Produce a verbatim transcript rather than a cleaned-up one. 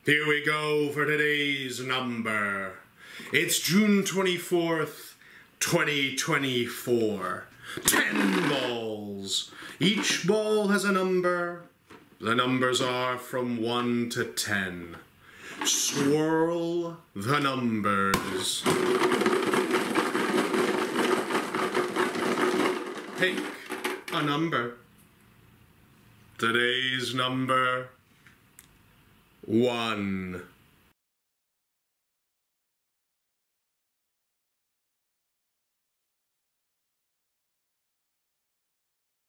Here we go for today's number. It's June twenty-fourth, twenty twenty-four. Ten balls. Each ball has a number. The numbers are from one to ten. Swirl the numbers. Pick a number. Today's number, one.